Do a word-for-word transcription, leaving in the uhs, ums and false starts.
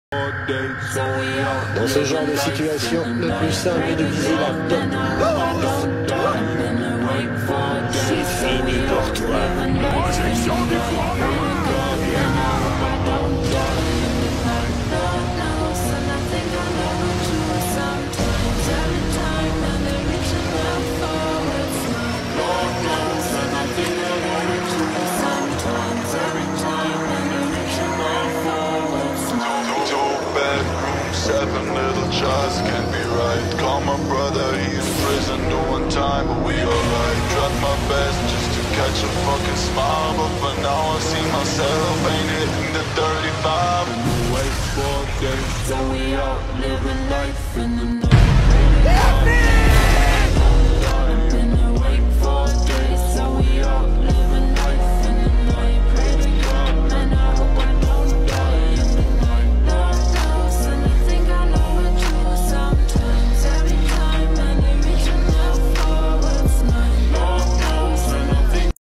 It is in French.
Dans ce genre de situation, le plus simple est de viser la tête. C'est fini pour toi. Position déployée. Seven little shots can't be right. Call my brother, he in prison doing time, but we alright. Tried my best just to catch a fucking smile, but for now I see myself ain't hitting the thirty-five. Wait for days, so we all living life in the